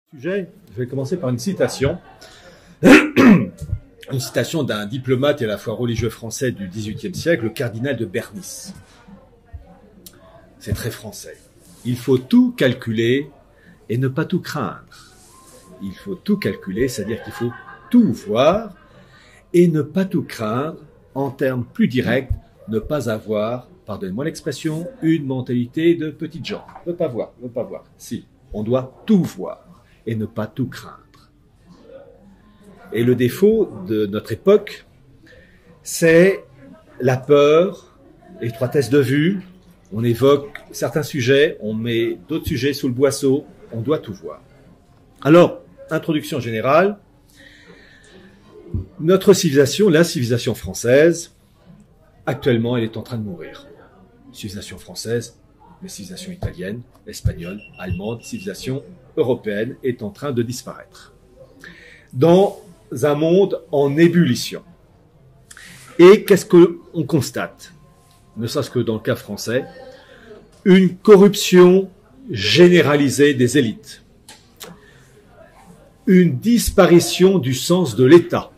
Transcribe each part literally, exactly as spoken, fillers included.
Sujet, je vais commencer par une citation, une citation d'un diplomate et à la fois religieux français du dix-huitième siècle, le cardinal de Bernis. C'est très français. Il faut tout calculer et ne pas tout craindre. Il faut tout calculer, c'est-à-dire qu'il faut tout voir et ne pas tout craindre, en termes plus directs, ne pas avoir, pardonnez-moi l'expression, une mentalité de petites gens. Ne pas voir, ne pas voir. Si, on doit tout voir et ne pas tout craindre. Et le défaut de notre époque, c'est la peur, l'étroitesse de vue. On évoque certains sujets, on met d'autres sujets sous le boisseau, on doit tout voir. Alors, introduction générale, notre civilisation, la civilisation française, actuellement, elle est en train de mourir. Civilisation française, mais civilisation italienne, espagnole, allemande, civilisation européenne est en train de disparaître. Dans un monde en ébullition. Et qu'est-ce qu'on constate? Ne serait-ce que dans le cas français, une corruption généralisée des élites. Une disparition du sens de l'État.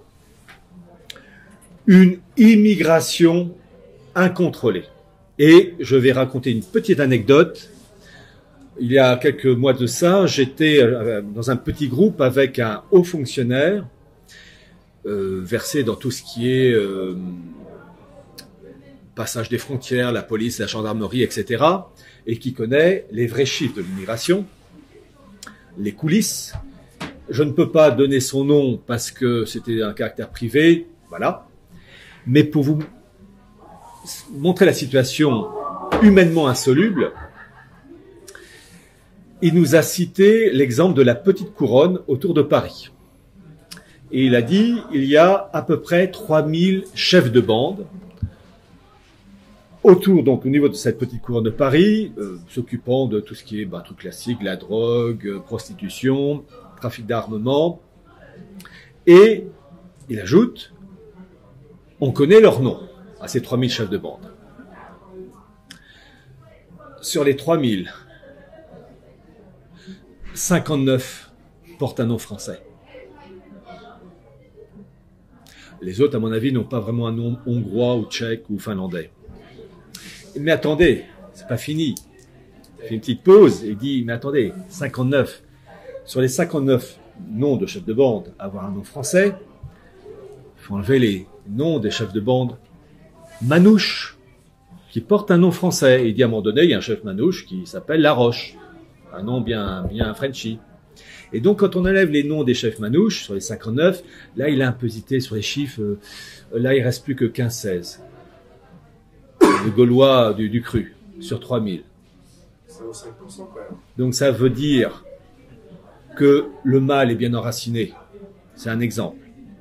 Une immigration incontrôlée. Et je vais raconter une petite anecdote. Il y a quelques mois de ça, j'étais dans un petit groupe avec un haut fonctionnaire euh, versé dans tout ce qui est euh, passage des frontières, la police, la gendarmerie, et cetera, et qui connaît les vrais chiffres de l'immigration, les coulisses. Je ne peux pas donner son nom parce que c'était un caractère privé, voilà. Mais pour vous montrer la situation humainement insoluble, il nous a cité l'exemple de la petite couronne autour de Paris. Et il a dit, il y a à peu près trois mille chefs de bande autour, donc au niveau de cette petite couronne de Paris, euh, s'occupant de tout ce qui est bah, truc classique, la drogue, euh, prostitution, trafic d'armement. Et il ajoute, on connaît leurs noms à ces trois mille chefs de bande. Sur les trois mille, cinquante-neuf portent un nom français. Les autres, à mon avis, n'ont pas vraiment un nom hongrois ou tchèque ou finlandais. Mais attendez, c'est pas fini. Il fait une petite pause et dit, mais attendez, cinquante-neuf. Sur les cinquante-neuf noms de chefs de bande, avoir un nom français, il faut enlever les noms des chefs de bande manouches, qui portent un nom français. Il dit, à un moment donné, il y a un chef manouche qui s'appelle Laroche. Un nom bien, bien Frenchy. Et donc, quand on enlève les noms des chefs manouches, sur les cinquante-neuf, là, il a un peu hésité sur les chiffres. Euh, là, il reste plus que quinze seize. Le Gaulois du, du cru, sur trois mille. C'est au cinq pour cent, quand même. Donc, ça veut dire que le mal est bien enraciné. C'est un exemple.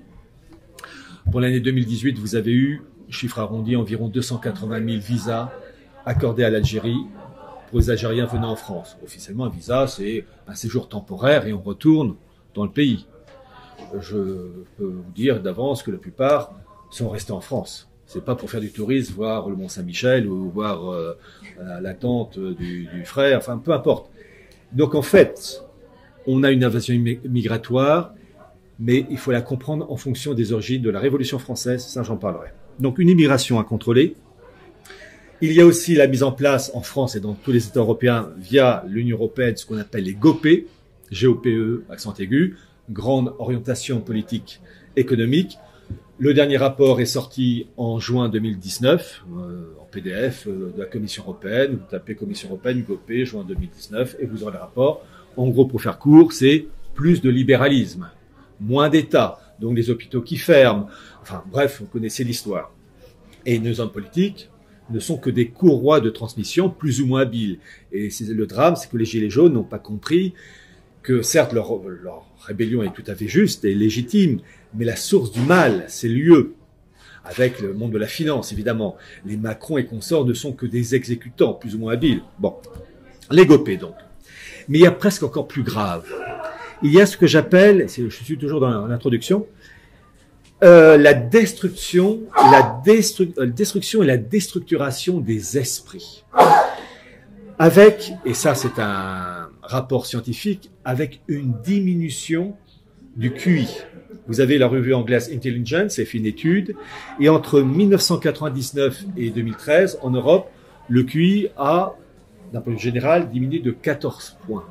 Pour l'année deux mille dix-huit, vous avez eu, chiffre arrondi, environ deux cent quatre-vingt mille visas accordés à l'Algérie pour les Algériens venant en France. Officiellement, un visa, c'est un séjour temporaire et on retourne dans le pays. Je peux vous dire d'avance que la plupart sont restés en France. C'est pas pour faire du tourisme, voir le Mont-Saint-Michel ou voir euh, la tente du, du frère, enfin peu importe. Donc en fait, on a une invasion migratoire, mais il faut la comprendre en fonction des origines de la Révolution française, ça j'en parlerai. Donc une immigration incontrôlée. Il y a aussi la mise en place en France et dans tous les États européens via l'Union européenne ce qu'on appelle les G O P E, G O P E, accent aigu, Grande Orientation Politique Économique. Le dernier rapport est sorti en juin deux mille dix-neuf, euh, en P D F euh, de la Commission européenne. Vous tapez Commission européenne, G O P, juin deux mille dix-neuf, et vous aurez le rapport. En gros, pour faire court, c'est plus de libéralisme, moins d'État, donc les hôpitaux qui ferment. Enfin bref, vous connaissez l'histoire. Et nos hommes politiques ne sont que des courroies de transmission plus ou moins habiles. Et c'est, le drame, c'est que les Gilets jaunes n'ont pas compris que certes leur, leur rébellion est tout à fait juste et légitime, mais la source du mal, c'est l'U E, avec le monde de la finance évidemment. Les Macron et consorts ne sont que des exécutants plus ou moins habiles. Bon, les G O P donc. Mais il y a presque encore plus grave. Il y a ce que j'appelle, je suis toujours dans l'introduction, Euh, la destruction, la destru- euh, destruction et la déstructuration des esprits. Avec, et ça c'est un, rapport scientifique avec une diminution du Q I. Vous avez la revue anglaise Intelligence, elle fait une étude, et entre mille neuf cent quatre-vingt-dix-neuf et deux mille treize, en Europe, le Q I a, d'un point de vue général, diminué de quatorze points.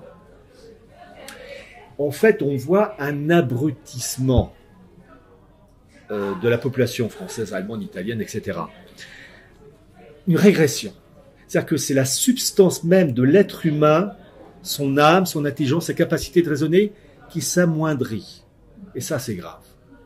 En fait, on voit un abrutissement euh, de la population française, allemande, italienne, et cetera. Une régression. C'est-à-dire que c'est la substance même de l'être humain, son âme, son intelligence, sa capacité de raisonner, qui s'amoindrit. Et ça, c'est grave.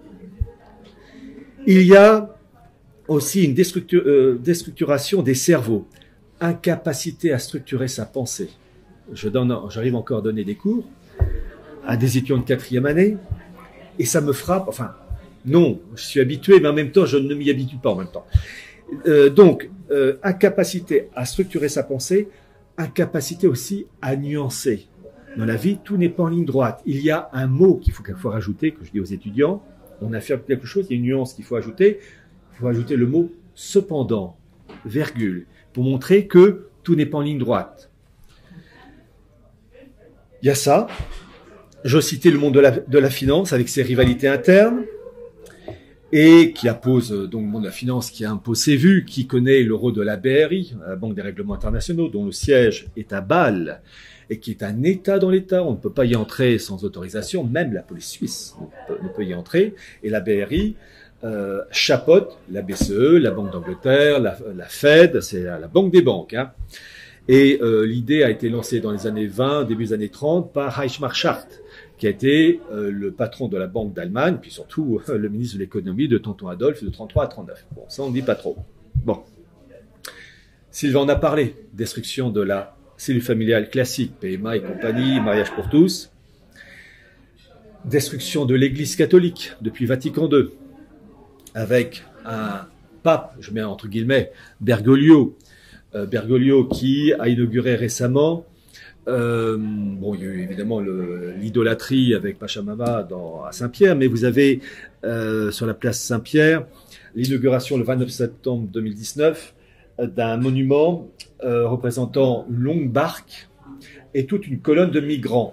Il y a aussi une déstructure, euh, déstructuration des cerveaux, incapacité à structurer sa pensée. Je donne, j'arrive encore à donner des cours à des étudiants de quatrième année, et ça me frappe. Enfin, non, je suis habitué, mais en même temps, je ne m'y habitue pas en même temps. Euh, donc, euh, incapacité à structurer sa pensée, incapacité aussi à nuancer. Dans la vie, tout n'est pas en ligne droite. Il y a un mot qu'il faut, qu'il faut rajouter, que je dis aux étudiants. On affirme quelque chose, il y a une nuance qu'il faut ajouter. Il faut ajouter le mot « cependant », virgule, pour montrer que tout n'est pas en ligne droite. Il y a ça. Je citais le monde de la, de la finance avec ses rivalités internes et qui impose, donc le monde de la finance qui impose ses vues, qui connaît le rôle de la B R I, la Banque des règlements internationaux, dont le siège est à Bâle et qui est un État dans l'État. On ne peut pas y entrer sans autorisation, même la police suisse ne peut, ne peut y entrer. Et la B R I euh, chapeaute la B C E, la Banque d'Angleterre, la, la Fed, c'est la, la banque des banques. Hein. Et euh, l'idée a été lancée dans les années vingt, début des années trente, par Heinz Marschart, qui a été euh, le patron de la Banque d'Allemagne, puis surtout euh, le ministre de l'économie de Tonton Adolphe de trente-trois à trente-neuf. Bon, ça on ne dit pas trop. Bon. Sylvain en a parlé. Destruction de la cellule familiale classique, P M A et compagnie, mariage pour tous. Destruction de l'Église catholique depuis Vatican deux, avec un pape, je mets entre guillemets, Bergoglio, euh, Bergoglio qui a inauguré récemment. Euh, bon, il y a eu évidemment l'idolâtrie avec Pachamama dans, à Saint-Pierre, mais vous avez euh, sur la place Saint-Pierre l'inauguration le vingt-neuf septembre deux mille dix-neuf d'un monument euh, représentant une longue barque et toute une colonne de migrants.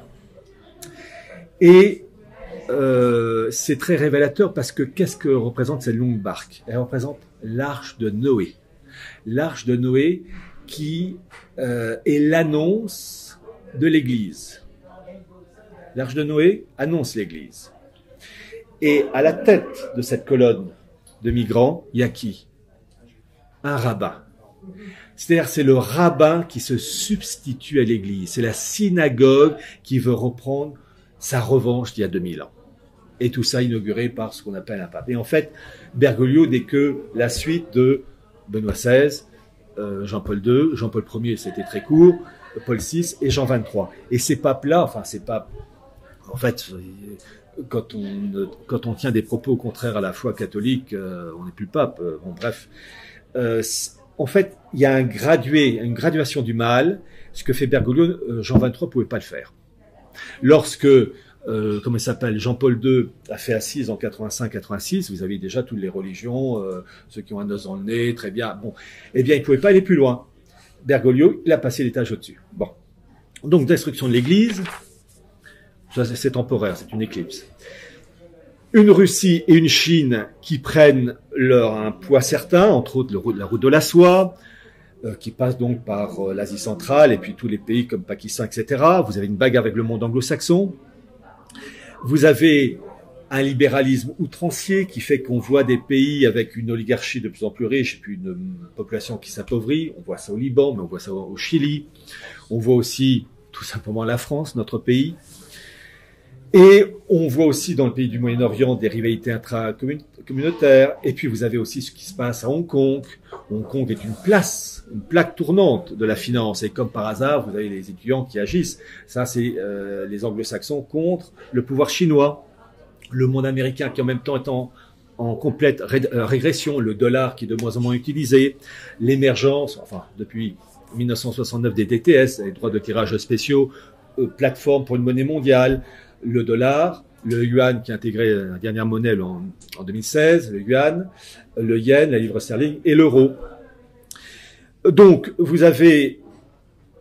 Et euh, c'est très révélateur parce que qu'est-ce que représente cette longue barque? Elle représente l'arche de Noé. L'arche de Noé qui euh, est l'annonce de l'Église. L'arche de Noé annonce l'Église. Et à la tête de cette colonne de migrants, il y a qui? Un rabbin. C'est-à-dire, c'est le rabbin qui se substitue à l'Église. C'est la synagogue qui veut reprendre sa revanche d'il y a deux mille ans. Et tout ça inauguré par ce qu'on appelle un pape. Et en fait, Bergoglio n'est que la suite de Benoît seize, euh, Jean-Paul deux, Jean-Paul Ier, c'était très court, Paul six et Jean vingt-trois. Et ces papes-là, enfin ces papes, en fait, quand on, quand on tient des propos contraires à la foi catholique, euh, on n'est plus pape. Euh, bon, bref. Euh, en fait, il y a un gradué, une graduation du mal. Ce que fait Bergoglio, euh, Jean vingt-trois ne pouvait pas le faire. Lorsque, euh, comment il s'appelle, Jean-Paul deux a fait assise en quatre-vingt-cinq quatre-vingt-six, vous avez déjà toutes les religions, euh, ceux qui ont un os dans le nez, très bien. Bon, eh bien, il ne pouvait pas aller plus loin. Bergoglio, il a passé l'étage au-dessus. Bon. Donc, destruction de l'Église, ça c'est temporaire, c'est une éclipse. Une Russie et une Chine qui prennent leur un poids certain, entre autres le, la route de la soie, euh, qui passe donc par euh, l'Asie centrale et puis tous les pays comme Pakistan, et cetera. Vous avez une bagarre avec le monde anglo-saxon. Vous avez un libéralisme outrancier qui fait qu'on voit des pays avec une oligarchie de plus en plus riche et puis une population qui s'appauvrit. On voit ça au Liban, mais on voit ça au Chili. On voit aussi tout simplement la France, notre pays. Et on voit aussi dans le pays du Moyen-Orient des rivalités intracommunautaires. Et puis vous avez aussi ce qui se passe à Hong Kong. Hong Kong est une place, une plaque tournante de la finance. Et comme par hasard, vous avez les étudiants qui agissent. Ça, c'est euh, les anglo-saxons contre le pouvoir chinois. Le monde américain qui en même temps est en, en complète ré, euh, régression, le dollar qui est de moins en moins utilisé, l'émergence, enfin depuis mille neuf cent soixante-neuf des D T S, les droits de tirage spéciaux, euh, plateforme pour une monnaie mondiale, le dollar, le yuan qui a intégré la dernière monnaie en, en deux mille seize, le yuan, le yen, la livre sterling et l'euro. Donc vous avez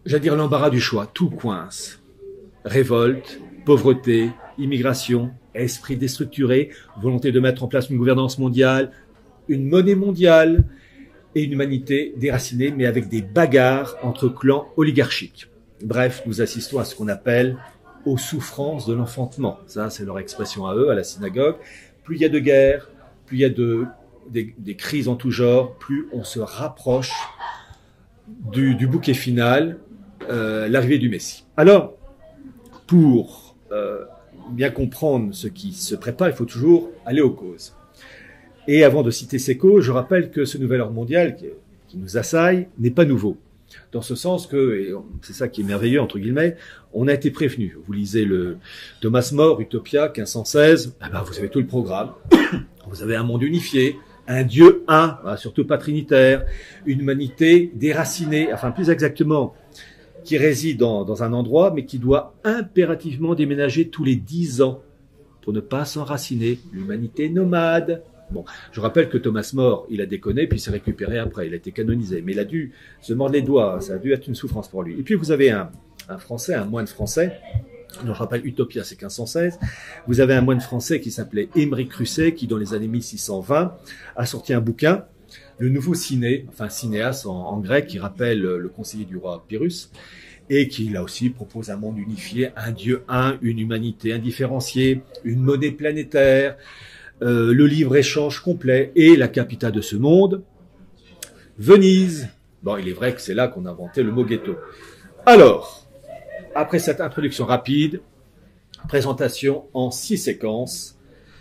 j'allais dire l'embarras du choix, tout coince. Révolte, pauvreté, immigration, esprit déstructuré, volonté de mettre en place une gouvernance mondiale, une monnaie mondiale et une humanité déracinée, mais avec des bagarres entre clans oligarchiques. Bref, nous assistons à ce qu'on appelle aux souffrances de l'enfantement. Ça, c'est leur expression à eux, à la synagogue. Plus il y a de guerres, plus il y a de, des, des crises en tout genre, plus on se rapproche du, du bouquet final, euh, l'arrivée du Messie. Alors, pour euh, bien comprendre ce qui se prépare, il faut toujours aller aux causes. Et avant de citer ces causes, je rappelle que ce nouvel ordre mondial qui, qui nous assaille n'est pas nouveau. Dans ce sens que, et c'est ça qui est merveilleux, entre guillemets, on a été prévenu. Vous lisez le Thomas More, Utopia, quinze cent seize, eh ben vous avez tout le programme. Vous avez un monde unifié, un Dieu un, surtout pas trinitaire, une humanité déracinée, enfin plus exactement, qui réside dans, dans un endroit, mais qui doit impérativement déménager tous les dix ans pour ne pas s'enraciner. L'humanité nomade. Bon, je rappelle que Thomas More, il a déconné, puis il s'est récupéré après, il a été canonisé, mais il a dû se mordre les doigts, ça a dû être une souffrance pour lui. Et puis vous avez un, un Français, un moine français, dont je rappelle Utopia, c'est quinze cent seize, vous avez un moine français qui s'appelait Émeric Crusset, qui dans les années mille six cent vingt a sorti un bouquin, le nouveau ciné, enfin cinéas en, en grec, qui rappelle le conseiller du roi Pyrrhus, et qui là aussi propose un monde unifié, un Dieu un, une humanité indifférenciée, une monnaie planétaire, Euh, le livre-échange complet et la capitale de ce monde, Venise. Bon, il est vrai que c'est là qu'on a inventé le mot ghetto. Alors, après cette introduction rapide, présentation en six séquences,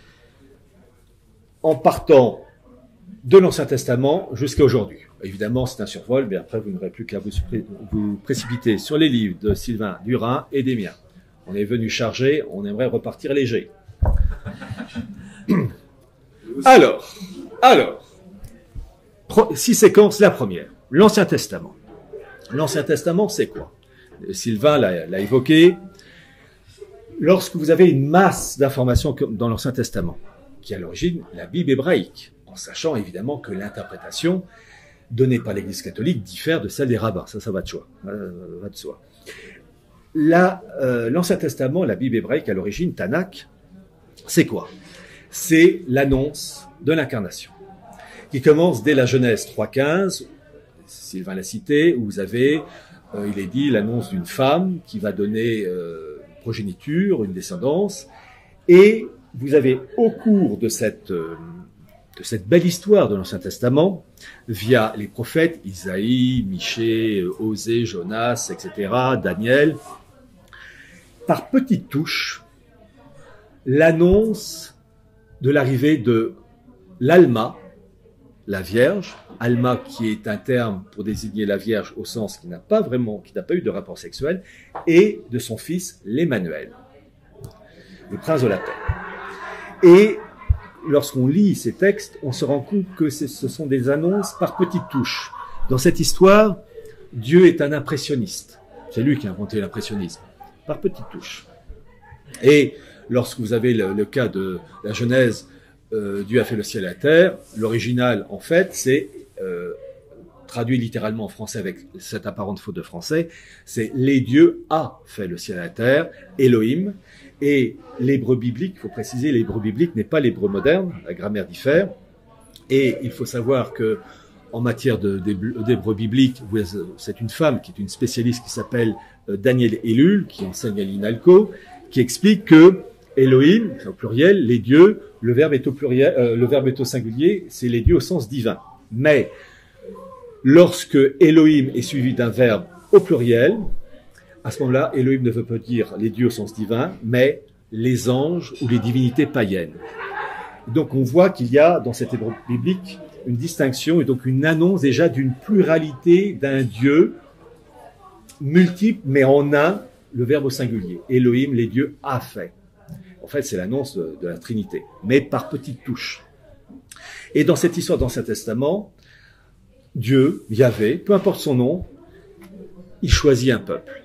en partant de l'Ancien Testament jusqu'à aujourd'hui. Évidemment, c'est un survol, mais après, vous n'aurez plus qu'à vous, vous précipiter sur les livres de Sylvain Durin et des miens. On est venu chargé, on aimerait repartir léger. Alors, alors, six séquences, la première, l'Ancien Testament. L'Ancien Testament, c'est quoi? Sylvain l'a évoqué. Lorsque vous avez une masse d'informations dans l'Ancien Testament, qui est à l'origine la Bible hébraïque, en sachant évidemment que l'interprétation donnée par l'Église catholique diffère de celle des rabbins, ça, ça va de soi. Euh, va de soi. Là, euh, l'Ancien Testament, la Bible hébraïque à l'origine, Tanakh, c'est quoi? C'est l'annonce de l'incarnation, qui commence dès la Genèse trois quinze, Sylvain l'a cité, où vous avez, euh, il est dit, l'annonce d'une femme qui va donner euh, progéniture, une descendance, et vous avez au cours de cette, euh, de cette belle histoire de l'Ancien Testament, via les prophètes, Isaïe, Michée, Osée, Jonas, et cetera, Daniel, par petites touches, l'annonce de l'arrivée de l'Alma, la Vierge, Alma qui est un terme pour désigner la Vierge au sens qui n'a pas vraiment, qui n'a pas eu de rapport sexuel, et de son fils l'Emmanuel, le prince de la paix. Et lorsqu'on lit ces textes, on se rend compte que ce sont des annonces par petites touches. Dans cette histoire, Dieu est un impressionniste. C'est lui qui a inventé l'impressionnisme, par petites touches. Et lorsque vous avez le, le cas de la Genèse, euh, Dieu a fait le ciel et la terre, l'original, en fait, c'est, euh, traduit littéralement en français avec cette apparente faute de français, c'est « les dieux a fait le ciel et la terre », Elohim, et l'hébreu biblique, il faut préciser, l'hébreu biblique n'est pas l'hébreu moderne, la grammaire diffère, et il faut savoir que en matière d'hébreu biblique, c'est une femme qui est une spécialiste qui s'appelle Daniel Elul, qui enseigne à l'INALCO, qui explique que Elohim, au pluriel, les dieux, le verbe est au pluriel, euh, le verbe est au singulier, c'est les dieux au sens divin. Mais lorsque Elohim est suivi d'un verbe au pluriel, à ce moment-là, Elohim ne veut pas dire les dieux au sens divin, mais les anges ou les divinités païennes. Donc on voit qu'il y a dans cet hébreu biblique une distinction et donc une annonce déjà d'une pluralité d'un Dieu multiple, mais en un, le verbe au singulier. Elohim, les dieux, a fait. En fait, c'est l'annonce de, de la Trinité, mais par petites touches. Et dans cette histoire d'Ancien Testament, Dieu, Yahvé, peu importe son nom, il choisit un peuple.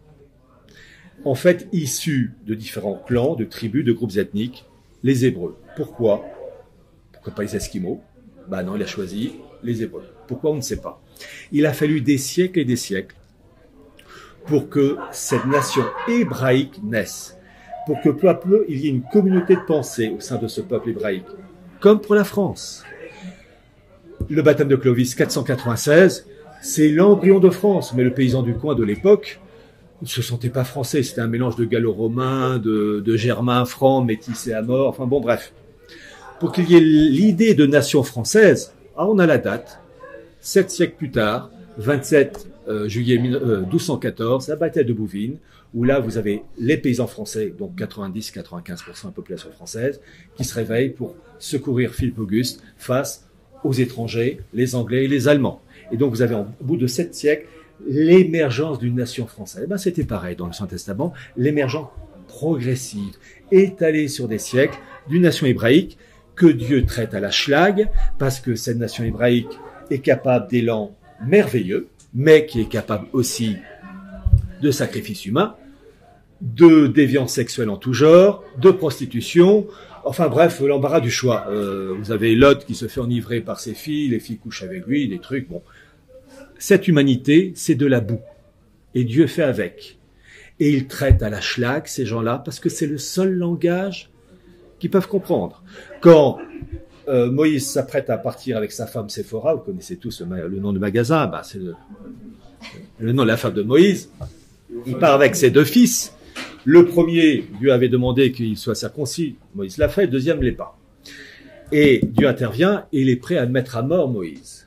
En fait, issu de différents clans, de tribus, de groupes ethniques, les Hébreux. Pourquoi? Pourquoi pas les Esquimaux? Ben non, il a choisi les Hébreux. Pourquoi? On ne sait pas. Il a fallu des siècles et des siècles pour que cette nation hébraïque naisse, pour que peu à peu il y ait une communauté de pensée au sein de ce peuple hébraïque, comme pour la France. Le baptême de Clovis, quatre cent quatre-vingt-seize, c'est l'embryon de France, mais le paysan du coin de l'époque ne se sentait pas français, c'était un mélange de gallo-romain, de, de germain, franc, métissé à mort, enfin bon bref. Pour qu'il y ait l'idée de nation française, ah, on a la date, sept siècles plus tard, vingt-sept juillet douze cent quatorze, la bataille de Bouvines, où là vous avez les paysans français, donc quatre-vingt-dix à quatre-vingt-quinze pour cent de la population française, qui se réveillent pour secourir Philippe Auguste face aux étrangers, les Anglais et les Allemands. Et donc vous avez au bout de sept siècles l'émergence d'une nation française. Eh ben, c'était pareil dans le Saint Testament, l'émergence progressive, étalée sur des siècles, d'une nation hébraïque que Dieu traite à la schlag, parce que cette nation hébraïque est capable d'élan merveilleux, mais qui est capable aussi de sacrifices humains, de déviance sexuelle en tout genre, de prostitution, enfin bref, l'embarras du choix. Euh, vous avez Lot qui se fait enivrer par ses filles, les filles couchent avec lui, des trucs, bon. Cette humanité, c'est de la boue. Et Dieu fait avec. Et il traite à la schlag ces gens-là, parce que c'est le seul langage qu'ils peuvent comprendre. Quand euh, Moïse s'apprête à partir avec sa femme Séphora, vous connaissez tous le, le nom du magasin, bah, c'est le, le nom de la femme de Moïse, il part avec ses deux fils. Le premier, Dieu avait demandé qu'il soit circoncis, Moïse l'a fait, le deuxième ne l'est pas. Et Dieu intervient et il est prêt à mettre à mort Moïse.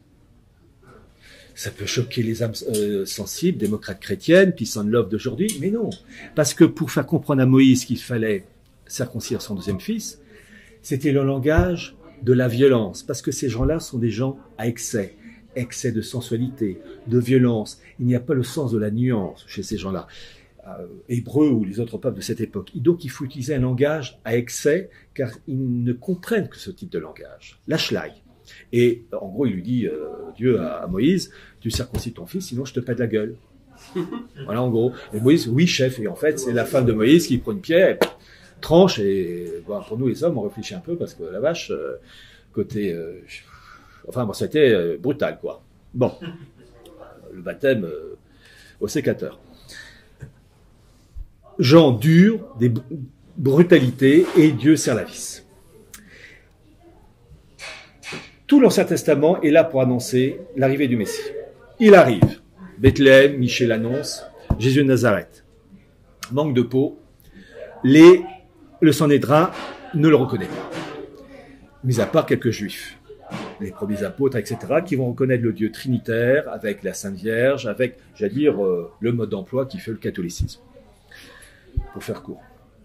Ça peut choquer les âmes euh, sensibles, démocrates chrétiennes, peace and love d'aujourd'hui, mais non. Parce que pour faire comprendre à Moïse qu'il fallait circoncire son deuxième fils, c'était le langage de la violence. Parce que ces gens-là sont des gens à excès. Excès de sensualité, de violence. Il n'y a pas le sens de la nuance chez ces gens-là. Euh, hébreux ou les autres peuples de cette époque. Et donc il faut utiliser un langage à excès, car ils ne comprennent que ce type de langage. La schlag. Et en gros, il lui dit, euh, Dieu à, à Moïse, tu circoncis ton fils, sinon je te pète la gueule. Voilà, en gros. Et Moïse, oui, chef. Et en fait, c'est la femme de Moïse qui prend une pierre, et, tranche, et bon, pour nous les hommes, on réfléchit un peu, parce que la vache, euh, côté... Euh, enfin, bon, c'était euh, brutal, quoi. Bon. Le baptême euh, au sécateur. Gens durs, des brutalités, et Dieu serre la vis. Tout l'Ancien Testament est là pour annoncer l'arrivée du Messie. Il arrive. Bethléem, Michée l'annonce, Jésus de Nazareth. Manque de peau, les, le Sanhédrin ne le reconnaît pas. Mis à part quelques juifs, les premiers apôtres, et cetera, qui vont reconnaître le Dieu trinitaire avec la Sainte Vierge, avec, j'allais dire, euh, le mode d'emploi qui fait le catholicisme. Pour faire court.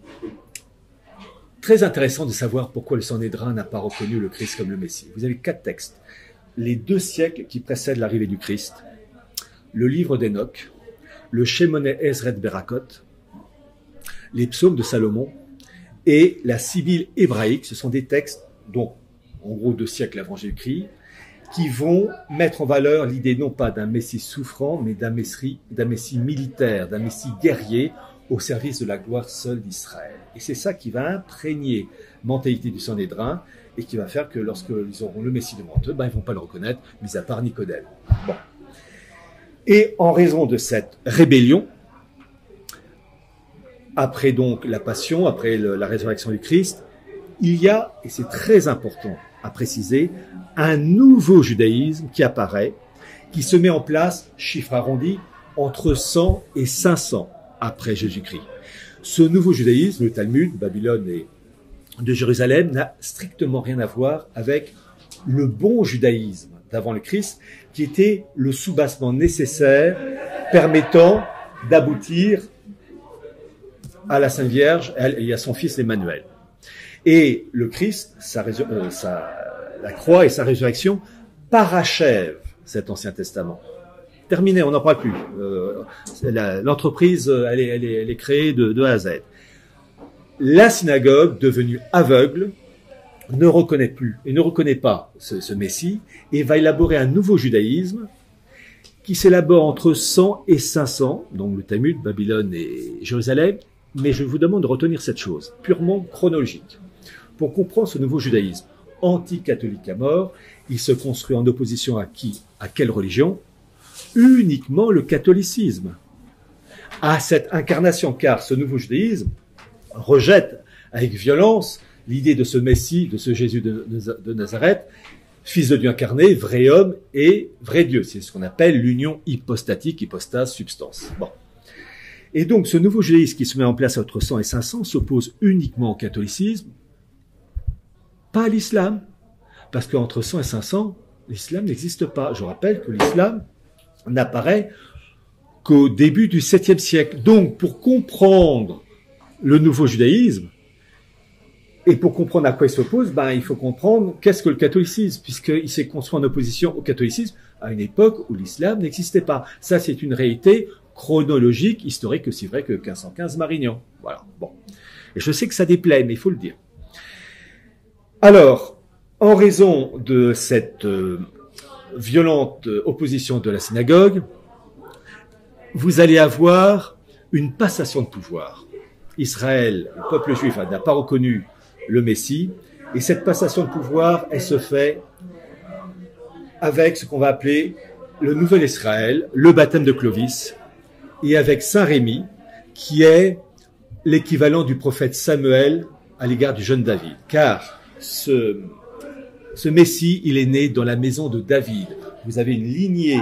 Très intéressant de savoir pourquoi le Sanhédrin n'a pas reconnu le Christ comme le Messie. Vous avez quatre textes. Les deux siècles qui précèdent l'arrivée du Christ, le livre d'Enoch, le Shemoneh Ezret Berakot, les psaumes de Salomon et la Sibylle hébraïque. Ce sont des textes, dont en gros deux siècles avant Jésus-Christ, qui vont mettre en valeur l'idée non pas d'un Messie souffrant, mais d'un Messie, d'un Messie militaire, d'un Messie guerrier, au service de la gloire seule d'Israël. Et c'est ça qui va imprégner la mentalité du Sanhédrin et qui va faire que lorsqu'ils auront le Messie devant eux, ben, ils ne vont pas le reconnaître, mis à part Nicodème. Bon. Et en raison de cette rébellion, après donc la passion, après le, la résurrection du Christ, il y a, et c'est très important à préciser, un nouveau judaïsme qui apparaît, qui se met en place, chiffre arrondi, entre cent et cinq cents après Jésus-Christ. Ce nouveau judaïsme, le Talmud, Babylone et de Jérusalem, n'a strictement rien à voir avec le bon judaïsme d'avant le Christ, qui était le soubassement nécessaire permettant d'aboutir à la Sainte Vierge et à son fils Emmanuel. Et le Christ, sa, euh, sa, la croix et sa résurrection parachèvent cet Ancien Testament. Terminé, on n'en parle plus. Euh, l'entreprise, elle est, elle, est, elle est créée de, de A à Z. La synagogue, devenue aveugle, ne reconnaît plus et ne reconnaît pas ce, ce Messie et va élaborer un nouveau judaïsme qui s'élabore entre cent et cinq cents, donc le Talmud, Babylone et Jérusalem. Mais je vous demande de retenir cette chose, purement chronologique. Pour comprendre ce nouveau judaïsme anti-catholique à mort, il se construit en opposition à qui? À quelle religion? Uniquement le catholicisme. à cette incarnation, car ce nouveau judaïsme rejette avec violence l'idée de ce Messie, de ce Jésus de, de, de Nazareth, fils de Dieu incarné, vrai homme et vrai Dieu. C'est ce qu'on appelle l'union hypostatique, hypostase, substance. Bon. Et donc, ce nouveau judaïsme qui se met en place entre cent et cinq cents s'oppose uniquement au catholicisme, pas à l'islam, parce qu'entre cent et cinq cents, l'islam n'existe pas. Je rappelle que l'islam n'apparaît qu'au début du septième siècle. Donc, pour comprendre le nouveau judaïsme, et pour comprendre à quoi il s'oppose, ben, il faut comprendre qu'est-ce que le catholicisme, puisqu'il s'est construit en opposition au catholicisme à une époque où l'islam n'existait pas. Ça, c'est une réalité chronologique, historique, aussi vrai que quinze cent quinze Marignan. Voilà. Bon. Et je sais que ça déplaît, mais il faut le dire. Alors, en raison de cette euh, violente opposition de la synagogue, vous allez avoir une passation de pouvoir. Israël, le peuple juif, n'a pas reconnu le Messie, et cette passation de pouvoir, elle se fait avec ce qu'on va appeler le nouvel Israël, le baptême de Clovis, et avec Saint Rémi, qui est l'équivalent du prophète Samuel à l'égard du jeune David. Car ce, ce Messie, il est né dans la maison de David. Vous avez une lignée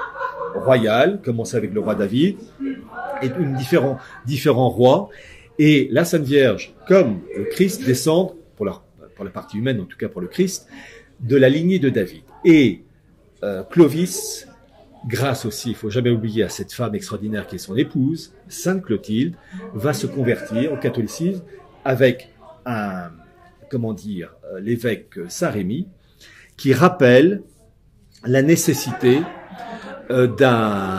royale, commencée avec le roi David, et une différents, différents rois. Et la Sainte Vierge, comme le Christ, descendent, pour la, pour la partie humaine, en tout cas pour le Christ, de la lignée de David. Et euh, Clovis, grâce aussi, il faut jamais oublier, à cette femme extraordinaire qui est son épouse, Sainte Clotilde, va se convertir au catholicisme avec un, comment dire, euh, l'évêque Saint Rémi, qui rappelle la nécessité euh, d'un,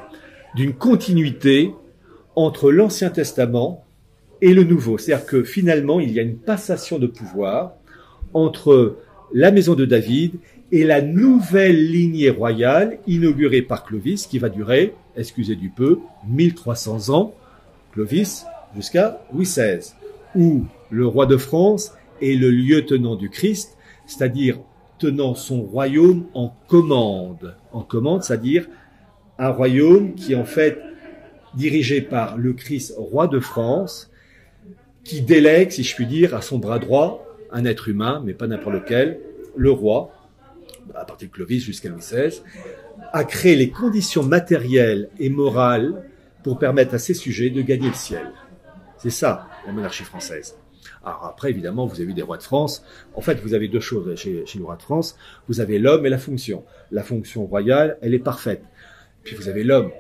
d'une continuité entre l'Ancien Testament et le Nouveau. C'est-à-dire que finalement, il y a une passation de pouvoir entre la maison de David et la nouvelle lignée royale inaugurée par Clovis, qui va durer, excusez du peu, mille trois cents ans, Clovis, jusqu'à Louis seize, où le roi de France est le lieutenant du Christ, c'est-à-dire tenant son royaume en commande. En commande, c'est-à-dire un royaume qui est en fait dirigé par le Christ, roi de France, qui délègue, si je puis dire, à son bras droit un être humain, mais pas n'importe lequel, le roi, à partir de Clovis jusqu'à Louis seize, a créé les conditions matérielles et morales pour permettre à ses sujets de gagner le ciel. C'est ça, la monarchie française. Alors après, évidemment, vous avez eu des rois de France. En fait, vous avez deux choses chez, chez le roi de France. Vous avez l'homme et la fonction. La fonction royale, elle est parfaite. Puis vous avez l'homme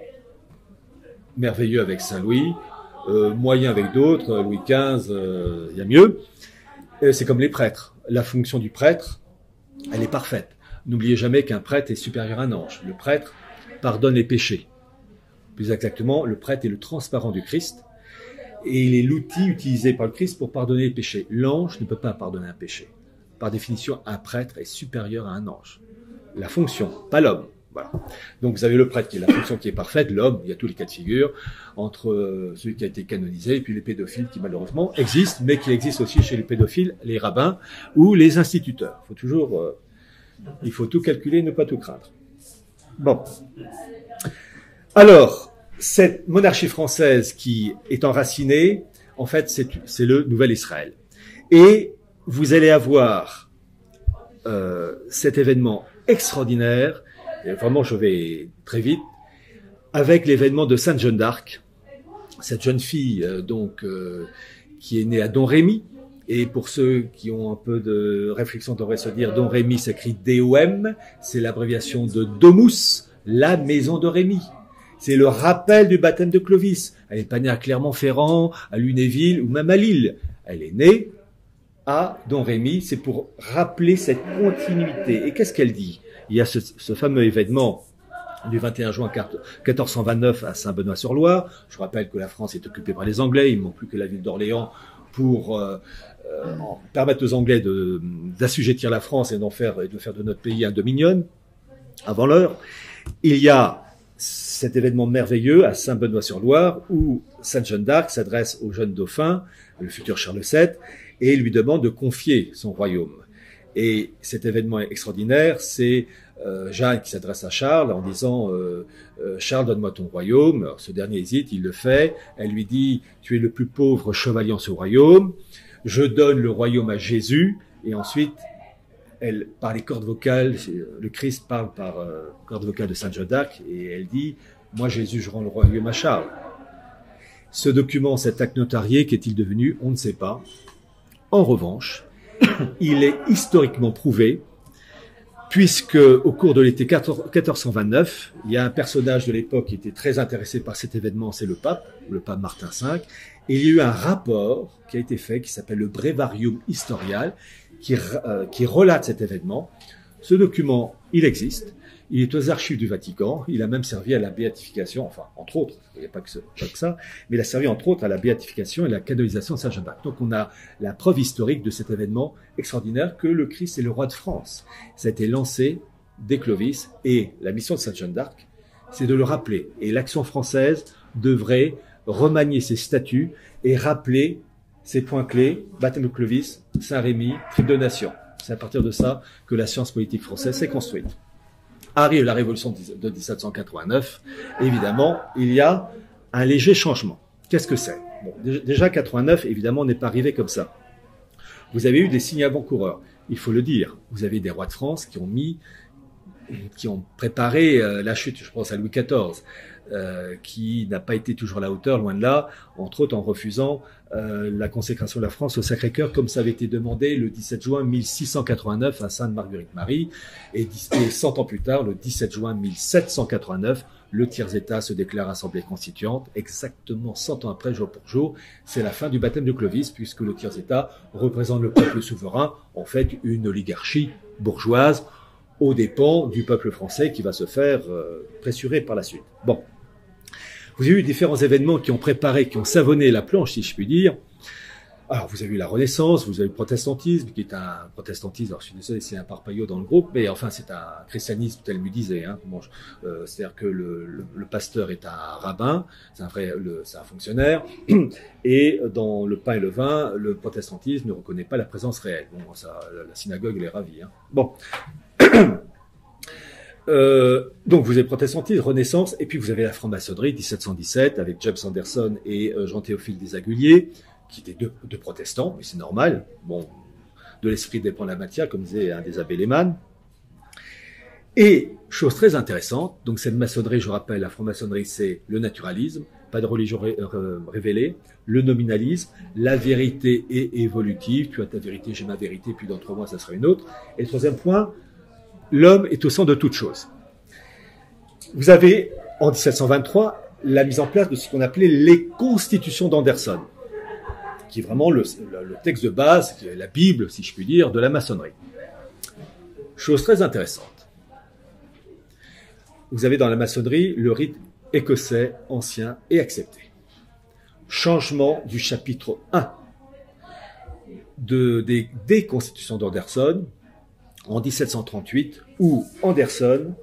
merveilleux avec Saint-Louis, euh, moyen avec d'autres, Louis quinze, il euh, y a mieux. Et c'est comme les prêtres. La fonction du prêtre, elle est parfaite. N'oubliez jamais qu'un prêtre est supérieur à un ange. Le prêtre pardonne les péchés. Plus exactement, le prêtre est le transparent du Christ et il est l'outil utilisé par le Christ pour pardonner les péchés. L'ange ne peut pas pardonner un péché. Par définition, un prêtre est supérieur à un ange. La fonction, pas l'homme. Voilà. Donc vous avez le prêtre qui est la fonction qui est parfaite, l'homme, il y a tous les cas de figure, entre euh, celui qui a été canonisé et puis les pédophiles qui malheureusement existent, mais qui existent aussi chez les pédophiles, les rabbins ou les instituteurs. Il faut toujours, euh, il faut tout calculer, ne pas tout craindre. Bon. Alors, cette monarchie française qui est enracinée, en fait, c'est, c'est le nouvel Israël. Et vous allez avoir euh, cet événement extraordinaire. Et vraiment, je vais très vite, avec l'événement de Sainte Jeanne d'Arc, cette jeune fille euh, donc euh, qui est née à Domrémy. Et pour ceux qui ont un peu de réflexion, devraient se dire Domrémy s'écrit D O M, c'est l'abréviation de Domus, la maison de Rémy. C'est le rappel du baptême de Clovis. Elle n'est pas née à Clermont-Ferrand, à Lunéville ou même à Lille. Elle est née à Domrémy. C'est pour rappeler cette continuité. Et qu'est-ce qu'elle dit ? Il y a ce, ce fameux événement du vingt et un juin quatorze cent vingt-neuf à Saint-Benoît-sur-Loire. Je rappelle que la France est occupée par les Anglais. Il ne manque plus que la ville d'Orléans pour euh, euh, permettre aux Anglais de, d'assujettir la France et d'en faire, et de faire de notre pays un dominion avant l'heure. Il y a cet événement merveilleux à Saint-Benoît-sur-Loire où Sainte Jeanne d'Arc s'adresse au jeune dauphin, le futur Charles sept, et lui demande de confier son royaume. Et cet événement extraordinaire, c'est euh, Jeanne qui s'adresse à Charles en disant euh, euh, « Charles, donne-moi ton royaume ». Alors, ce dernier hésite, il le fait. Elle lui dit « Tu es le plus pauvre chevalier en ce royaume. Je donne le royaume à Jésus. » Et ensuite, elle, par les cordes vocales, le Christ parle par euh, cordes vocales de Sainte Jeanne d'Arc et elle dit « Moi, Jésus, je rends le royaume à Charles ». Ce document, cet acte notarié, qu'est-il devenu? On ne sait pas. En revanche, il est historiquement prouvé, puisque au cours de l'été quatorze cent vingt-neuf, il y a un personnage de l'époque qui était très intéressé par cet événement, c'est le pape, le pape Martin cinq, et il y a eu un rapport qui a été fait, qui s'appelle le Brevarium Historial, qui, euh, qui relate cet événement. Ce document, il existe. Il est aux archives du Vatican. Il a même servi à la béatification, enfin, entre autres, il n'y a pas que, ce, pas que ça, mais il a servi, entre autres, à la béatification et la canonisation de Saint Jean d'Arc. Donc, on a la preuve historique de cet événement extraordinaire que le Christ est le roi de France. Ça a été lancé dès Clovis, et la mission de Saint Jean d'Arc, c'est de le rappeler. Et l'action française devrait remanier ses statuts et rappeler ses points clés, baptême de Clovis, Saint-Rémy, triple de nation. C'est à partir de ça que la science politique française s'est construite. Arrive la révolution de dix-sept cent quatre-vingt-neuf, évidemment, il y a un léger changement. Qu'est-ce que c'est? Bon, déjà, quatre-vingt-neuf, évidemment, on n'est pas arrivé comme ça. Vous avez eu des signes avant-coureurs, il faut le dire. Vous avez des rois de France qui ont mis, qui ont préparé euh, la chute, je pense à Louis quatorze, euh, qui n'a pas été toujours à la hauteur, loin de là, entre autres en refusant euh, la consécration de la France au Sacré-Cœur, comme ça avait été demandé le dix-sept juin mille six cent quatre-vingt-neuf à Sainte-Marguerite-Marie, et, et cent ans plus tard, le dix-sept juin mille sept cent quatre-vingt-neuf, le tiers-état se déclare assemblée constituante, exactement cent ans après, jour pour jour. C'est la fin du baptême de Clovis, puisque le tiers-état représente le peuple souverain, en fait une oligarchie bourgeoise, aux dépens du peuple français qui va se faire euh, pressurer par la suite. Bon. Vous avez eu différents événements qui ont préparé, qui ont savonné la planche, si je puis dire. Alors, vous avez eu la Renaissance, vous avez eu le protestantisme, qui est un protestantisme, alors je suis désolé, c'est un parpaillot dans le groupe, mais enfin, c'est un christianisme tel me disait. Hein. Bon, euh, c'est-à-dire que le, le, le pasteur est un rabbin, c'est un vrai, le, c'est un fonctionnaire, et dans le pain et le vin, le protestantisme ne reconnaît pas la présence réelle. Bon, ça, la synagogue, elle est ravie. Hein. Bon. Euh, donc vous avez protestantisme, Renaissance, et puis vous avez la franc-maçonnerie, dix-sept cent dix-sept, avec James Anderson et euh, Jean-Théophile Desaguliers, qui étaient deux, deux protestants, mais c'est normal. Bon, de l'esprit dépend la matière, comme disait un des abbés Lehmann. Et, chose très intéressante, donc cette maçonnerie, je rappelle, la franc-maçonnerie, c'est le naturalisme, pas de religion ré, euh, révélée, le nominalisme, la vérité est évolutive, tu as ta vérité, j'ai ma vérité, puis dans trois mois, ça sera une autre. Et le troisième point, l'homme est au centre de toute chose. Vous avez, en dix-sept cent vingt-trois, la mise en place de ce qu'on appelait les constitutions d'Anderson, qui est vraiment le, le, le texte de base, qui est la Bible, si je puis dire, de la maçonnerie. Chose très intéressante. Vous avez dans la maçonnerie le rite écossais, ancien et accepté. Changement du chapitre un de, des, des constitutions d'Anderson, en dix-sept cent trente-huit, où Anderson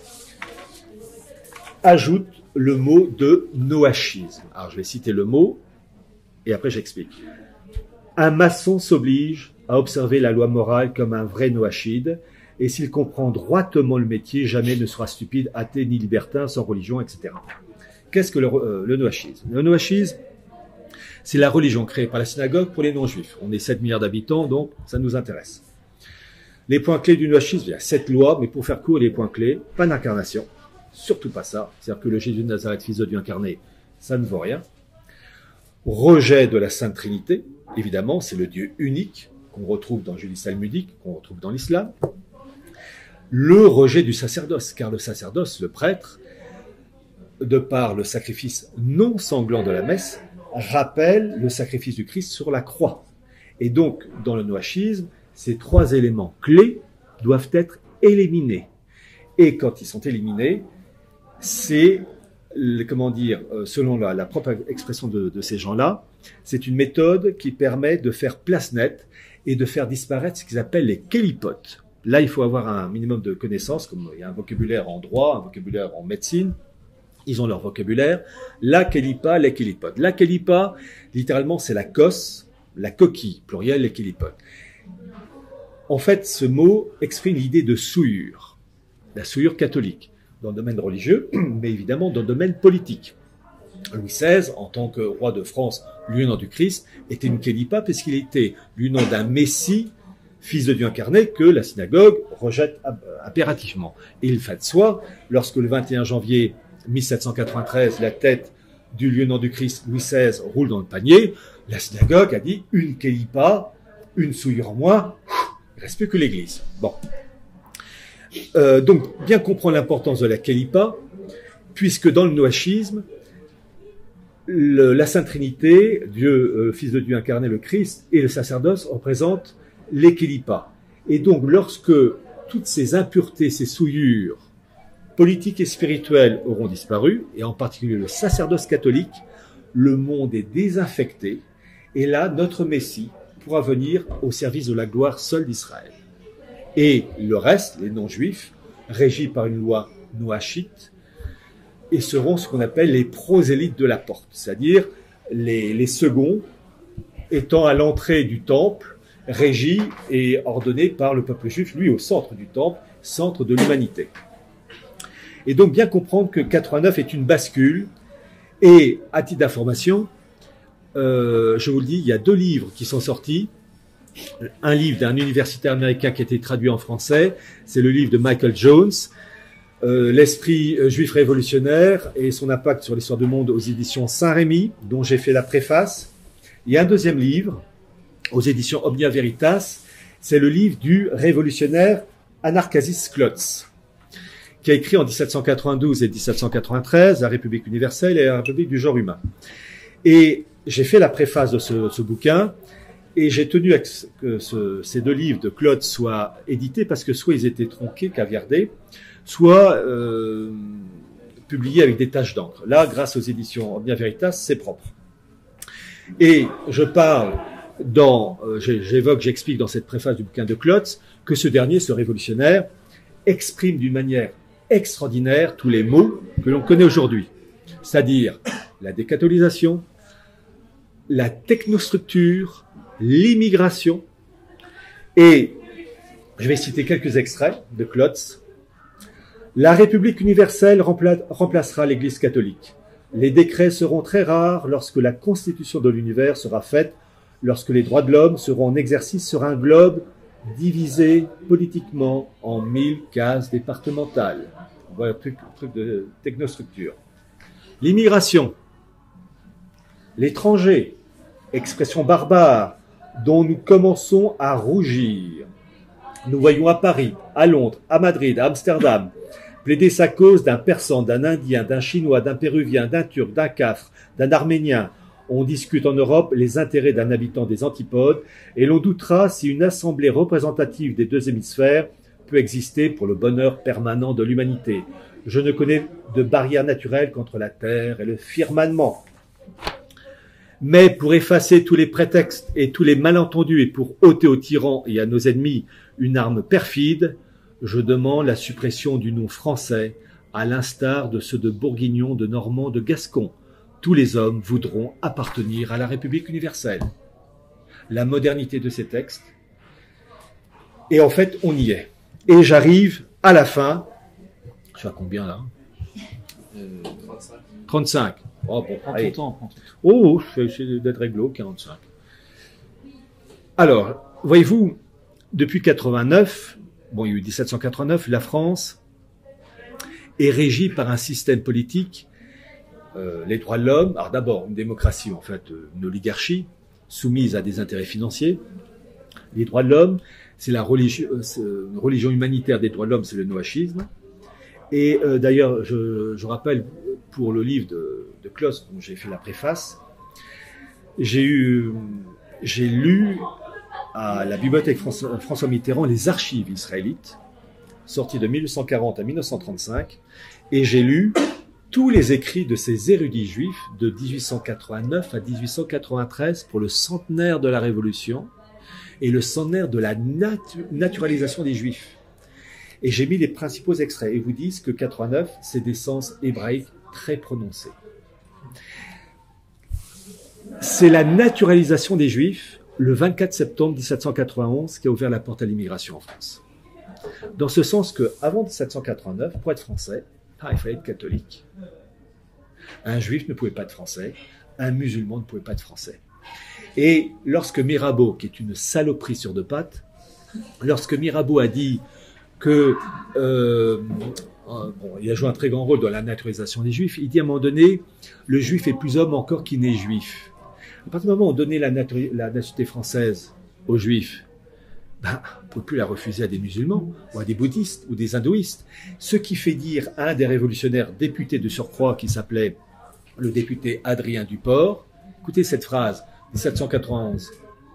ajoute le mot de noachisme. Alors, je vais citer le mot, et après j'explique. Un maçon s'oblige à observer la loi morale comme un vrai noachide, et s'il comprend droitement le métier, jamais ne sera stupide, athée ni libertin, sans religion, et cetera. Qu'est-ce que le, euh, le noachisme? Le noachisme, c'est la religion créée par la synagogue pour les non-juifs. On est sept milliards d'habitants, donc ça nous intéresse. Les points clés du noachisme, il y a sept lois, mais pour faire court, les points clés, pas d'incarnation, surtout pas ça, c'est-à-dire que le Jésus de Nazareth, fils de Dieu incarné, ça ne vaut rien. Rejet de la Sainte Trinité, évidemment, c'est le Dieu unique, qu'on retrouve dans le judaïsme talmudique, qu'on retrouve dans l'islam. Le rejet du sacerdoce, car le sacerdoce, le prêtre, de par le sacrifice non sanglant de la messe, rappelle le sacrifice du Christ sur la croix. Et donc, dans le noachisme, ces trois éléments clés doivent être éliminés. Et quand ils sont éliminés, c'est, comment dire, selon la, la propre expression de, de ces gens-là, c'est une méthode qui permet de faire place nette et de faire disparaître ce qu'ils appellent les kélipotes. Là, il faut avoir un minimum de connaissances, comme il y a un vocabulaire en droit, un vocabulaire en médecine. Ils ont leur vocabulaire. La kélipa, les kélipotes. La kélipa, littéralement, c'est la cosse, la coquille, pluriel, les kélipotes. En fait, ce mot exprime l'idée de souillure, la souillure catholique, dans le domaine religieux, mais évidemment dans le domaine politique. Louis seize, en tant que roi de France, lieutenant du Christ, était une kélipa parce qu'il était lieutenant d'un Messie, fils de Dieu incarné, que la synagogue rejette impérativement. Et il va de soi, lorsque le vingt et un janvier mille sept cent quatre-vingt-treize, la tête du lieutenant du Christ, Louis seize, roule dans le panier, la synagogue a dit une kélipa, une souillure en moins, il ne reste plus que l'église. Bon. Euh, donc, bien comprendre l'importance de la kélipa, puisque dans le noachisme, le, la Sainte Trinité, Dieu, euh, Fils de Dieu incarné, le Christ, et le sacerdoce représentent les kélipas. Et donc, lorsque toutes ces impuretés, ces souillures politiques et spirituelles auront disparu, et en particulier le sacerdoce catholique, le monde est désinfecté, et là, notre Messie pourra venir au service de la gloire seule d'Israël. Et le reste, les non-juifs, régis par une loi noachite, et seront ce qu'on appelle les prosélytes de la porte, c'est-à-dire les, les seconds étant à l'entrée du temple, régis et ordonnés par le peuple juif, lui au centre du temple, centre de l'humanité. Et donc bien comprendre que quatre-vingt-neuf est une bascule, et à titre d'information, euh, je vous le dis, il y a deux livres qui sont sortis. Un livre d'un universitaire américain qui a été traduit en français, c'est le livre de Michael Jones, euh, L'esprit juif révolutionnaire et son impact sur l'histoire du monde aux éditions Saint-Rémy, dont j'ai fait la préface. Il y a un deuxième livre, aux éditions Omnia Veritas, c'est le livre du révolutionnaire Anarchasis Klotz, qui a écrit en dix-sept cent quatre-vingt-douze et dix-sept cent quatre-vingt-treize La République universelle et la République du genre humain. Et j'ai fait la préface de ce, ce bouquin, et j'ai tenu à ce que ce, ces deux livres de Klotz soient édités parce que soit ils étaient tronqués, caviardés, soit euh, publiés avec des taches d'encre. Là, grâce aux éditions Omnia Veritas, c'est propre. Et je parle dans, euh, j'évoque, j'explique dans cette préface du bouquin de Klotz que ce dernier, ce révolutionnaire, exprime d'une manière extraordinaire tous les mots que l'on connaît aujourd'hui, c'est-à-dire la décatholisation, la technostructure, l'immigration, et je vais citer quelques extraits de Klotz. La République universelle rempla- remplacera l'Église catholique. Les décrets seront très rares lorsque la constitution de l'univers sera faite, lorsque les droits de l'homme seront en exercice sur un globe divisé politiquement en mille cases départementales. Voilà, truc, truc de technostructure. L'immigration, l'étranger, expression barbare dont nous commençons à rougir. Nous voyons à Paris, à Londres, à Madrid, à Amsterdam, plaider sa cause d'un Persan, d'un Indien, d'un Chinois, d'un Péruvien, d'un Turc, d'un Cafre, d'un Arménien. On discute en Europe les intérêts d'un habitant des antipodes et l'on doutera si une assemblée représentative des deux hémisphères peut exister pour le bonheur permanent de l'humanité. Je ne connais de barrière naturelle qu'entre la terre et le firmament. Mais pour effacer tous les prétextes et tous les malentendus et pour ôter aux tyrans et à nos ennemis une arme perfide, je demande la suppression du nom français, à l'instar de ceux de Bourguignon, de Normand, de Gascon. Tous les hommes voudront appartenir à la République universelle. La modernité de ces textes. Et en fait, on y est. Et j'arrive à la fin. Je suis à combien là euh, trente-cinq. trente-cinq. Oh, bon, prends ton temps. Prends ton temps. Oh, j'essaie d'être réglo, quarante-cinq. Alors, voyez-vous, depuis quatre-vingt-neuf, bon, il y a eu dix-sept cent quatre-vingt-neuf, la France est régie par un système politique, euh, les droits de l'homme, alors d'abord une démocratie, en fait, une oligarchie, soumise à des intérêts financiers. Les droits de l'homme, c'est la religion, une religion humanitaire des droits de l'homme, c'est le noachisme. Et euh, d'ailleurs, je, je rappelle, pour le livre de, de Klotz, dont j'ai fait la préface, j'ai eu, j'ai lu à la bibliothèque François, François Mitterrand les archives israélites, sorties de mille huit cent quarante à mille neuf cent trente-cinq, et j'ai lu tous les écrits de ces érudits juifs de dix-huit cent quatre-vingt-neuf à dix-huit cent quatre-vingt-treize pour le centenaire de la Révolution et le centenaire de la natu- naturalisation des Juifs. Et j'ai mis les principaux extraits et vous disent que quatre-vingt-neuf, c'est des sens hébraïques très prononcés. C'est la naturalisation des Juifs le vingt-quatre septembre mille sept cent quatre-vingt-onze qui a ouvert la porte à l'immigration en France. Dans ce sens que, avant mille sept cent quatre-vingt-neuf, pour être français, ah, il fallait être catholique. Un juif ne pouvait pas être français, un musulman ne pouvait pas être français. Et lorsque Mirabeau, qui est une saloperie sur deux pattes, lorsque Mirabeau a dit que euh, bon, il a joué un très grand rôle dans la naturalisation des juifs, il dit à un moment donné, le juif est plus homme encore qu'il n'est juif. À partir du moment où on donnait la, natu- la nationalité française aux juifs, ben, on ne peut plus la refuser à des musulmans, ou à des bouddhistes, ou des hindouistes. Ce qui fait dire à un des révolutionnaires députés de surcroît, qui s'appelait le député Adrien Duport, écoutez cette phrase, mille sept cent quatre-vingt-onze,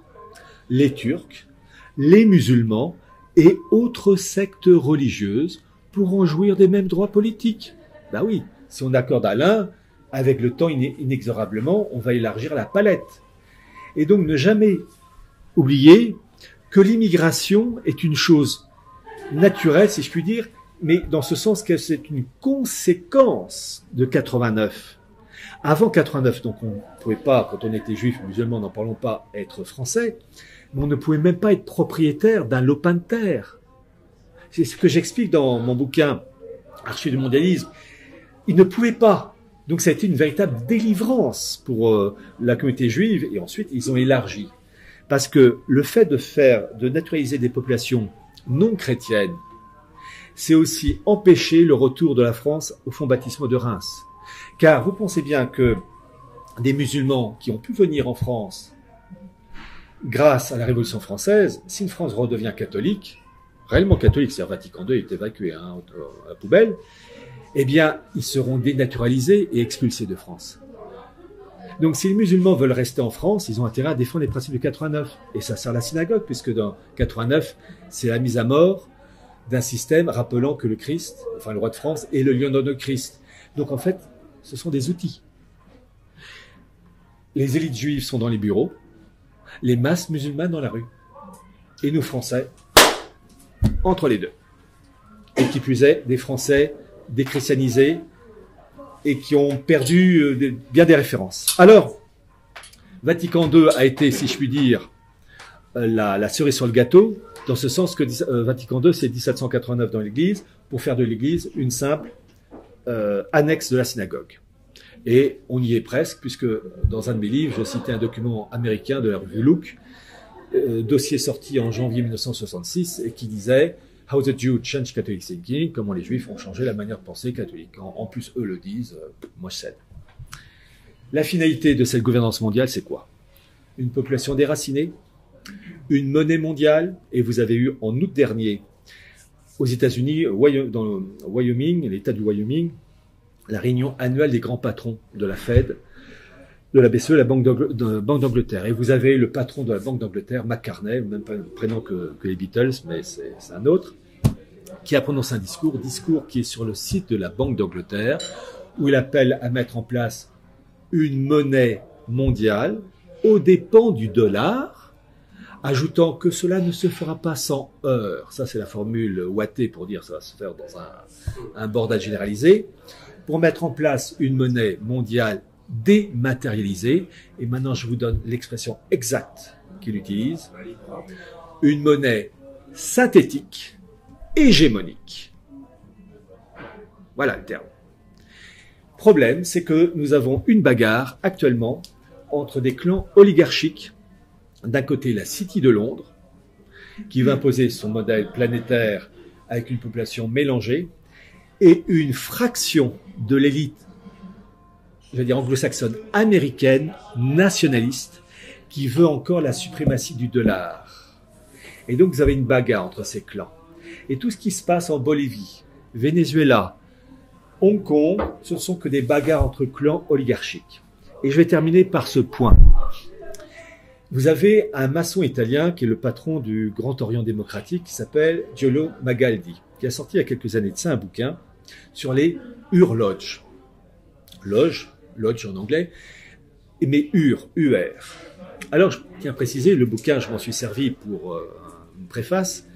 « Les Turcs, les musulmans et autres sectes religieuses pourront jouir des mêmes droits politiques. » Ben oui, si on accorde à l'un, avec le temps, inexorablement, on va élargir la palette. Et donc, ne jamais oublier que l'immigration est une chose naturelle, si je puis dire, mais dans ce sens que c'est une conséquence de quatre-vingt-neuf. Avant quatre-vingt-neuf, donc on ne pouvait pas, quand on était juif ou musulman, n'en parlons pas, être français, mais on ne pouvait même pas être propriétaire d'un lopin de terre. C'est ce que j'explique dans mon bouquin « Archives du mondialisme ». Ils ne pouvaient pas. Donc ça a été une véritable délivrance pour euh, la communauté juive, et ensuite ils ont élargi. Parce que le fait de faire, de naturaliser des populations non chrétiennes, c'est aussi empêcher le retour de la France au fonds baptismaux de Reims. Car vous pensez bien que des musulmans qui ont pu venir en France grâce à la Révolution française, si une France redevient catholique, réellement catholique, c'est-à-dire Vatican deux est évacué hein, à la poubelle, eh bien, ils seront dénaturalisés et expulsés de France. Donc, si les musulmans veulent rester en France, ils ont intérêt à défendre les principes de quatre-vingt-neuf. Et ça sert la synagogue, puisque dans quatre-vingt-neuf, c'est la mise à mort d'un système rappelant que le Christ, enfin le roi de France, est le lion d'honneur de Christ. Donc, en fait, ce sont des outils. Les élites juives sont dans les bureaux, les masses musulmanes dans la rue. Et nous, Français, entre les deux. Et qui plus est, des Français déchristianisés, et qui ont perdu euh, des, bien des références. Alors, Vatican deux a été, si je puis dire, euh, la, la cerise sur le gâteau, dans ce sens que euh, Vatican deux, c'est mille sept cent quatre-vingt-neuf dans l'Église, pour faire de l'Église une simple euh, annexe de la synagogue. Et on y est presque, puisque dans un de mes livres, je citais un document américain de la revue Look, euh, dossier sorti en janvier mille neuf cent soixante-six, et qui disait « How the Jews change Catholic thinking », comment les Juifs ont changé la manière de penser catholique. En, en plus, eux le disent, euh, moi je cède. La finalité de cette gouvernance mondiale, c'est quoi? Une population déracinée, une monnaie mondiale, et vous avez eu en août dernier, aux États-Unis, dans le Wyoming, l'État du Wyoming, la réunion annuelle des grands patrons de la Fed, de la B C E, la Banque d'Angleterre. Et vous avez le patron de la Banque d'Angleterre, McCartney, même pas le prénom que, que les Beatles, mais c'est un autre, qui a prononcé un discours, discours qui est sur le site de la Banque d'Angleterre, où il appelle à mettre en place une monnaie mondiale aux dépens du dollar, ajoutant que cela ne se fera pas sans heurts. Ça, c'est la formule ouatée pour dire que ça va se faire dans un, un bordel généralisé, pour mettre en place une monnaie mondiale dématérialisée. Et maintenant, je vous donne l'expression exacte qu'il utilise. Une monnaie synthétique, hégémonique. Voilà le terme. Problème, c'est que nous avons une bagarre actuellement entre des clans oligarchiques. D'un côté, la City de Londres, qui va imposer son modèle planétaire avec une population mélangée, et une fraction de l'élite, je vais dire anglo-saxonne, américaine, nationaliste, qui veut encore la suprématie du dollar. Et donc, vous avez une bagarre entre ces clans. Et tout ce qui se passe en Bolivie, Venezuela, Hong Kong, ce ne sont que des bagarres entre clans oligarchiques. Et je vais terminer par ce point. Vous avez un maçon italien qui est le patron du Grand Orient démocratique, qui s'appelle Giulio Magaldi, qui a sorti il y a quelques années de ça un bouquin sur les Ur-Lodge. Lodge, lodge en anglais, mais Ur, U R. Alors, je tiens à préciser, le bouquin, je m'en suis servi pour euh, une préface.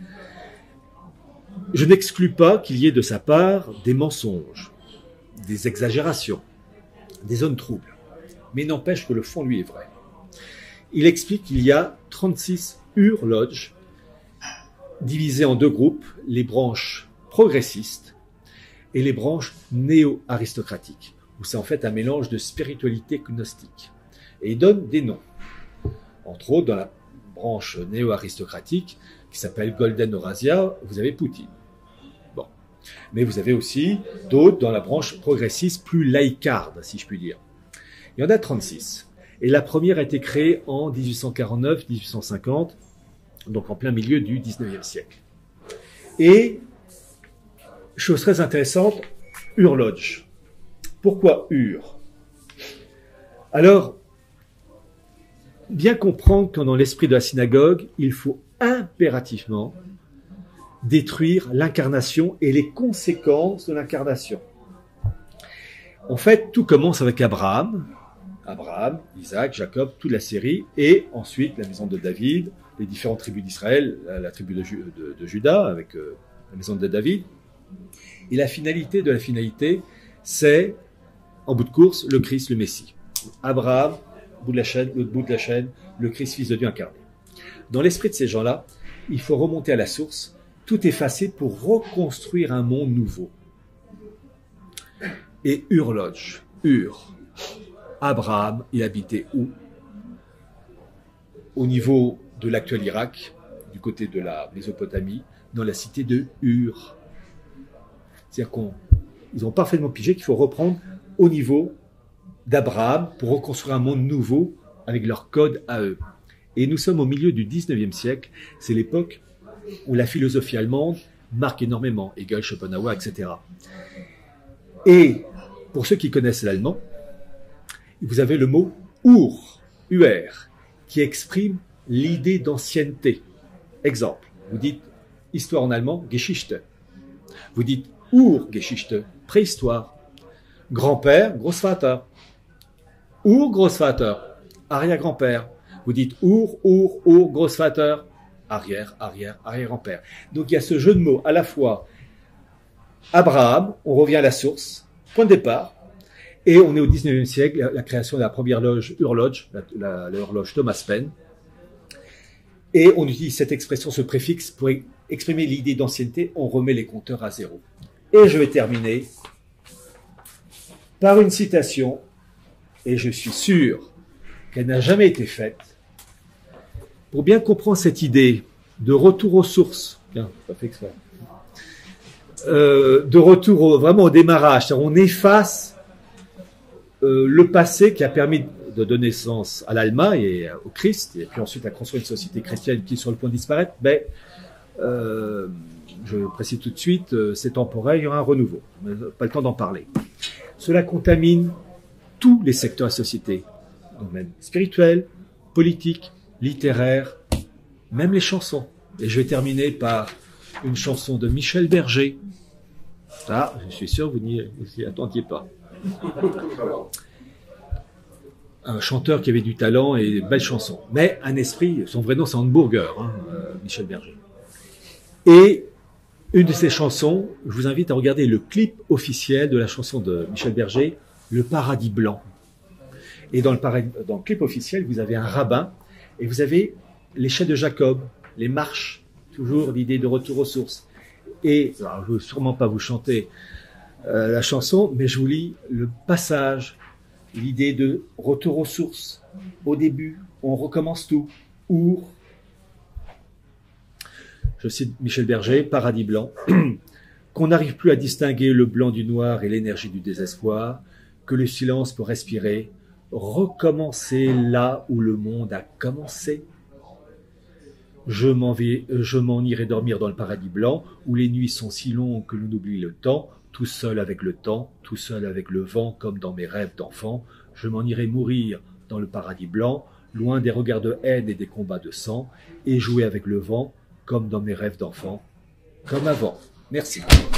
Je n'exclus pas qu'il y ait de sa part des mensonges, des exagérations, des zones troubles, mais n'empêche que le fond, lui, est vrai. il explique qu'il y a trente-six Ur Lodge, divisés en deux groupes, les branches progressistes et les branches néo-aristocratiques, où c'est en fait un mélange de spiritualité gnostique. Et il donne des noms. Entre autres, dans la branche néo-aristocratique, qui s'appelle Golden Eurasia, vous avez Poutine. Bon. Mais vous avez aussi d'autres dans la branche progressiste, plus laïcarde, si je puis dire. Il y en a trente-six. Et la première a été créée en dix-huit cent quarante-neuf dix-huit cent cinquante, donc en plein milieu du dix-neuvième siècle. Et, chose très intéressante, Ur Lodge. Pourquoi Ur? Alors, bien comprendre que dans l'esprit de la synagogue, il faut impérativement détruire l'incarnation et les conséquences de l'incarnation. En fait, tout commence avec Abraham, Abraham, Isaac, Jacob, toute la série, et ensuite la maison de David, les différentes tribus d'Israël, la, la tribu de, de, de Juda avec euh, la maison de David. Et la finalité de la finalité, c'est, en bout de course, le Christ, le Messie. Abraham, bout de la chaîne, l'autre bout de la chaîne, le Christ, fils de Dieu incarné. Dans l'esprit de ces gens-là, il faut remonter à la source, tout effacer pour reconstruire un monde nouveau. Et Ur Lodge, Ur, Abraham, il habitait où? Au niveau de l'actuel Irak, du côté de la Mésopotamie, dans la cité de Ur. C'est-à-dire qu'ils ont parfaitement pigé qu'il faut reprendre au niveau d'Abraham pour reconstruire un monde nouveau avec leur code à eux. Et nous sommes au milieu du dix-neuvième siècle, c'est l'époque où la philosophie allemande marque énormément, Hegel, Schopenhauer, et cetera. Et pour ceux qui connaissent l'allemand, vous avez le mot Ur, U R, qui exprime l'idée d'ancienneté. Exemple, vous dites histoire en allemand, Geschichte. Vous dites Urgeschichte, préhistoire. Grand-père, Großvater. Urgroßvater, arrière-grand-père. Vous dites Ur, Ur, Ur, Großvater, arrière, arrière, arrière-grand-père. Donc il y a ce jeu de mots à la fois Abraham, on revient à la source, point de départ, et on est au dix-neuvième siècle, la, la création de la première loge Ur Lodge, la, la, la horloge Thomas Paine, et on utilise cette expression, ce préfixe, pour exprimer l'idée d'ancienneté, on remet les compteurs à zéro. Et je vais terminer par une citation, et je suis sûr qu'elle n'a jamais été faite, pour bien comprendre cette idée de retour aux sources, bien, pas fait exprès, euh, de retour au, vraiment au démarrage, c'est-à-dire on efface euh, le passé qui a permis de donner sens à l'Allemagne et au Christ, et puis ensuite à construire une société chrétienne qui est sur le point de disparaître, mais euh, je précise tout de suite, euh, c'est temporaire, il y aura un renouveau, mais pas le temps d'en parler. Cela contamine tous les secteurs de la société, domaine spirituel, politique, littéraire, même les chansons. Et je vais terminer par une chanson de Michel Berger. Ça, je suis sûr, vous n'y attendiez pas. Un chanteur qui avait du talent et belles chansons. Mais un esprit, son vrai nom c'est Hamburger, hein, euh, Michel Berger. Et une de ses chansons, je vous invite à regarder le clip officiel de la chanson de Michel Berger, Le Paradis Blanc. Et dans le, paradis, dans le clip officiel, vous avez un rabbin et vous avez les chais de Jacob, les marches, toujours l'idée de retour aux sources. Et, alors, je ne veux sûrement pas vous chanter euh, la chanson, mais je vous lis le passage, l'idée de retour aux sources. Au début, on recommence tout. Ur, je cite Michel Berger, Paradis Blanc, qu'on n'arrive plus à distinguer le blanc du noir et l'énergie du désespoir, que le silence peut respirer, recommencer là où le monde a commencé. Je m'en vais, je m'en irai dormir dans le paradis blanc, où les nuits sont si longues que l'on oublie le temps, tout seul avec le temps, tout seul avec le vent, comme dans mes rêves d'enfant. Je m'en irai mourir dans le paradis blanc, loin des regards de haine et des combats de sang, et jouer avec le vent, comme dans mes rêves d'enfant, comme avant. Merci.